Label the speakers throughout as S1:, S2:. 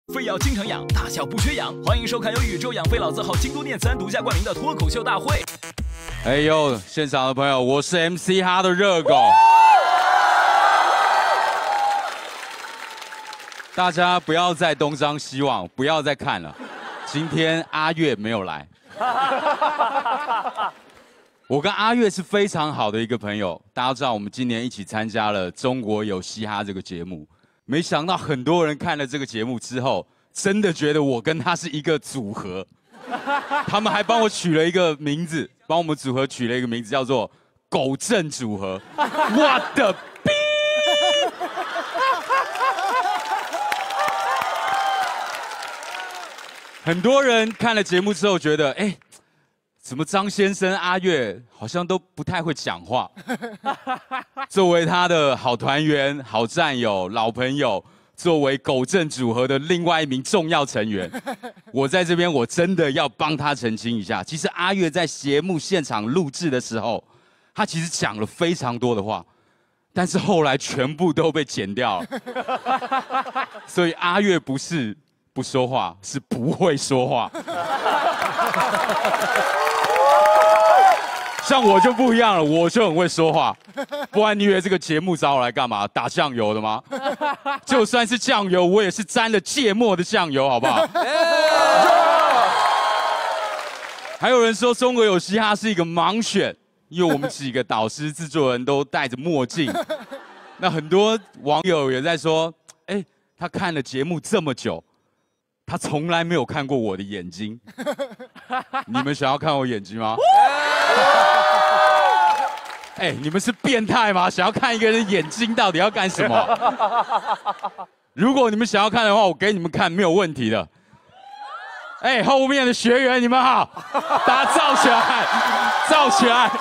S1: 肺要经常养，大小不缺氧。欢迎收看由宇宙养肺老字号京都念慈庵独家冠名的脱口秀大会。
S2: 哎呦，现场的朋友，我是 MC 哈的热狗。大家不要再东张西望，不要再看了。今天阿月没有来。我跟阿月是非常好的一个朋友，大家知道我们今年一起参加了《中国有嘻哈》这个节目。没想到很多人看了这个节目之后，真的觉得我跟他是一个组合。他们还帮我取了一个名字，帮我们组合取了一个名字，叫做“狗正组合”。我的逼！很多人看了节目之后觉得，哎，怎么张先生、阿月好像都不太会讲话？作为他的好团员、好战友、老朋友，作为狗正组合的另外一名重要成员，我在这边我真的要帮他澄清一下。其实阿月在节目现场录制的时候，他其实讲了非常多的话，但是后来全部都被剪掉了。所以阿月不是不说话，是不会说话。像我就不一样了，我就很会说话，不然你以为这个节目找我来干嘛？打酱油的吗？就算是酱油，我也是沾了芥末的酱油，好不好？还有人说中国有嘻哈是一个盲选，因为我们几个导师、制作人都戴着墨镜。那很多网友也在说，哎，他看了节目这么久，他从来没有看过我的眼睛。你们想要看我眼睛吗？哎，你们是变态吗？想要看一个人眼睛到底要干什么？如果你们想要看的话，我给你们看，没有问题的。哎，后面的学员你们好，大家造起来，造起来！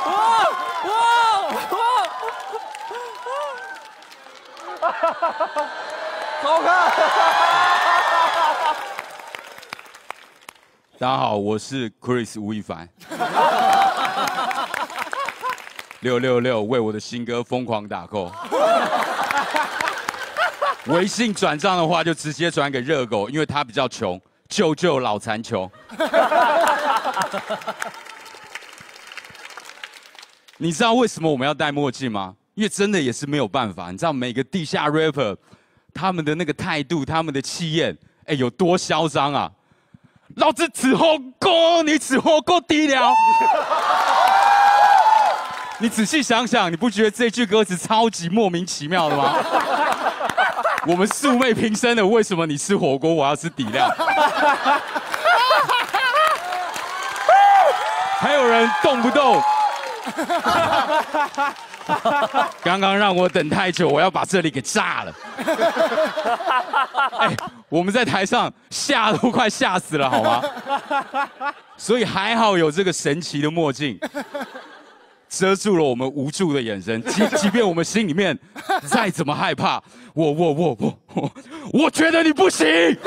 S3: 好看！
S2: 大家好，我是 Chris 吴亦凡。666为我的新歌疯狂打 call。微信转账的话就直接转给热狗，因为他比较穷，救救老残穷。你知道为什么我们要戴墨镜吗？因为真的也是没有办法。你知道每个地下 rapper 他们的那个态度，他们的气焰，哎，有多嚣张啊！老子吃火锅，你吃火锅低了。你仔细想想，你不觉得这句歌词超级莫名其妙的吗？我们素昧平生的，为什么你吃火锅，我要吃底料？还有人动不动，刚刚让我等太久，我要把这里给炸了。哎，我们在台上吓都快吓死了，好吗？所以还好有这个神奇的墨镜。遮住了我们无助的眼神，即便我们心里面再怎么害怕，我觉得你不行。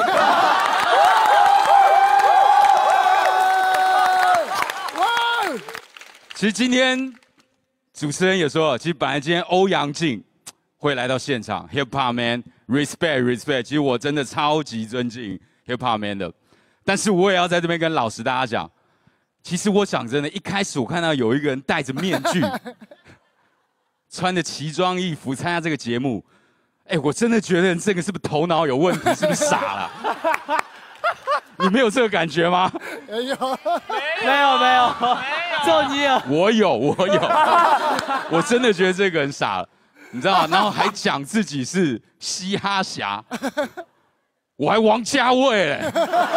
S2: 其实今天主持人也说了，其实本来今天欧阳靖会来到现场 ，Hip Hop Man respect。其实我真的超级尊敬 Hip Hop Man 的，但是我也要在这边跟老实大家讲。其实我讲真的，一开始我看到有一个人戴着面具，穿着奇装异服参加这个节目，哎，我真的觉得这个是不是头脑有问题，是不是傻了？你没有这个感觉吗？
S3: 没有，
S4: 就你有。
S2: 我有，我真的觉得这个人傻了，你知道吗？然后还讲自己是嘻哈侠，我还王家卫嘞。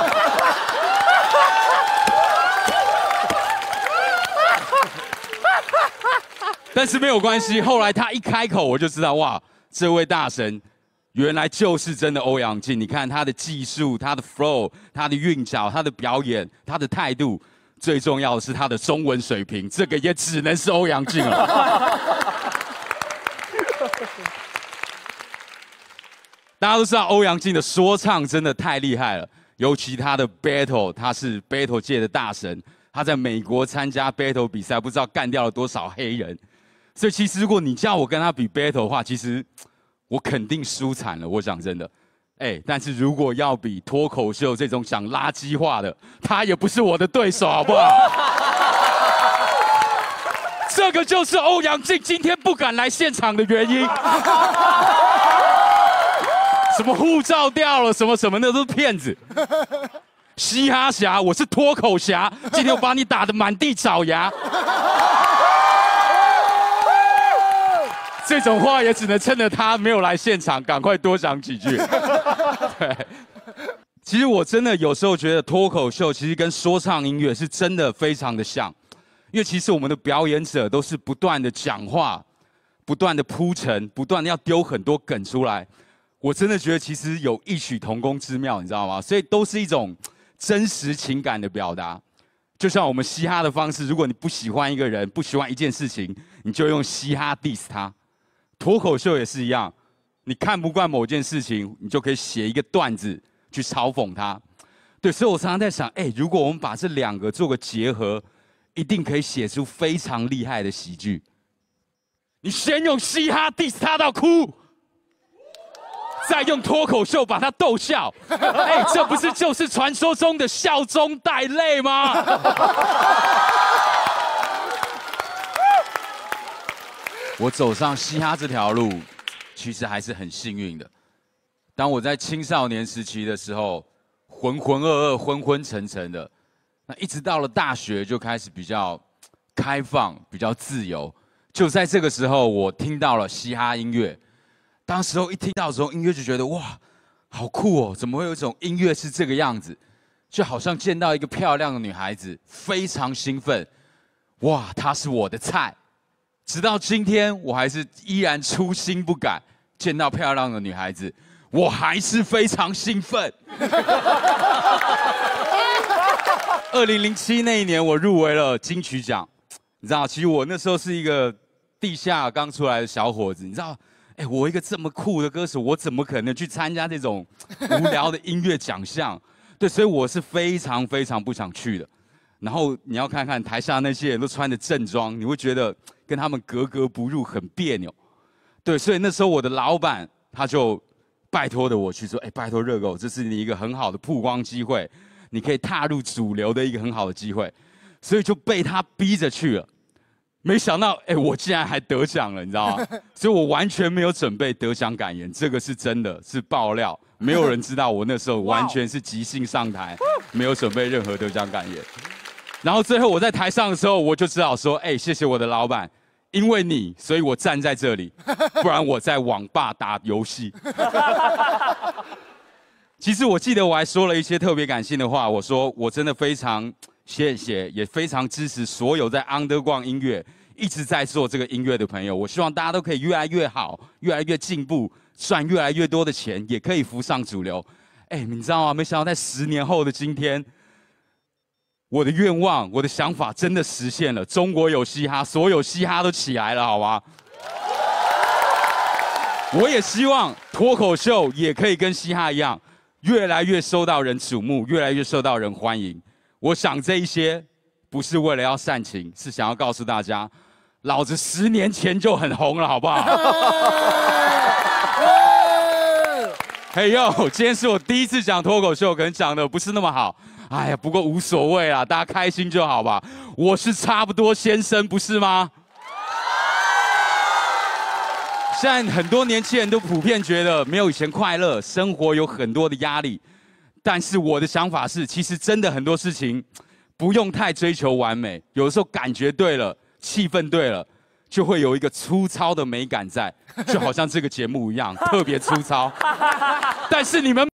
S2: 但是没有关系，后来他一开口，我就知道，哇，这位大神原来就是真的欧阳靖。你看他的技术、他的 flow、他的韵脚、他的表演、他的态度，最重要的是他的中文水平，这个也只能是欧阳靖了。大家都知道欧阳靖的说唱真的太厉害了，尤其他的 battle， 他是 battle 界的大神。他在美国参加 battle 比赛，不知道干掉了多少黑人。所以其实如果你叫我跟他比 battle 的话，其实我肯定输惨了。我讲真的， 但是如果要比脱口秀这种讲垃圾话的，他也不是我的对手，好不好？这个就是欧阳靖今天不敢来现场的原因。什么护照掉了，什么什么的都是骗子。嘻哈侠，我是脱口侠，今天我把你打得满地找牙。这种话也只能趁着他没有来现场，赶快多讲几句。对，其实我真的有时候觉得脱口秀其实跟说唱音乐是真的非常的像，因为其实我们的表演者都是不断的讲话，不断的铺陈，不断的要丢很多梗出来。我真的觉得其实有异曲同工之妙，你知道吗？所以都是一种真实情感的表达。就像我们嘻哈的方式，如果你不喜欢一个人，不喜欢一件事情，你就用嘻哈 diss 他。脱口秀也是一样，你看不惯某件事情，你就可以写一个段子去嘲讽他。对，所以我常常在想，如果我们把这两个做个结合，一定可以写出非常厉害的喜剧。你先用嘻哈 diss 他到哭，再用脱口秀把他逗笑，这不是就是传说中的笑中带泪吗？我走上嘻哈这条路，其实还是很幸运的。当我在青少年时期的时候，浑浑噩噩、昏昏沉沉的，那一直到了大学就开始比较开放、比较自由。就在这个时候，我听到了嘻哈音乐。当时候一听到的时候，音乐就觉得哇，好酷哦！怎么会有一种音乐是这个样子？就好像见到一个漂亮的女孩子，非常兴奋。哇，她是我的菜。直到今天，我还是依然初心不改，见到漂亮的女孩子，我还是非常兴奋。2007那一年，我入围了金曲奖。你知道，其实我那时候是一个地下刚出来的小伙子。你知道，我一个这么酷的歌手，我怎么可能去参加这种无聊的音乐奖项？对，所以我是非常非常不想去的。然后你要看看台下那些人都穿着正装，你会觉得跟他们格格不入，很别扭。对，所以那时候我的老板他就拜托的我去说，拜托热狗，这是你一个很好的曝光机会，你可以踏入主流的一个很好的机会，所以就被他逼着去了。没想到，我竟然还得奖了，你知道吗？所以我完全没有准备得奖感言，这个是真的，是爆料，没有人知道我那时候完全是即兴上台，没有准备任何得奖感言。然后最后我在台上的时候，我就只好说，谢谢我的老板，因为你，所以我站在这里，不然我在网吧打游戏。其实我记得我还说了一些特别感性的话，我说我真的非常谢谢，也非常支持所有在 Underground 音乐一直在做这个音乐的朋友。我希望大家都可以越来越好，越来越进步，赚越来越多的钱，也可以浮上主流。你知道吗？没想到在10年后的今天，我的愿望，我的想法真的实现了。中国有嘻哈，所有嘻哈都起来了，好吗？我也希望脱口秀也可以跟嘻哈一样，越来越受到人瞩目，越来越受到人欢迎。我想这一些不是为了要煽情，是想要告诉大家，老子10年前就很红了，好不好？嘿呦，今天是我第一次讲脱口秀，可能讲的不是那么好。不过无所谓啦，大家开心就好吧。我是差不多先生，不是吗？现在很多年轻人都普遍觉得没有以前快乐，生活有很多的压力。但是我的想法是，其实真的很多事情不用太追求完美，有的时候感觉对了，气氛对了，就会有一个粗糙的美感在，就好像这个节目一样，特别粗糙。但是你们。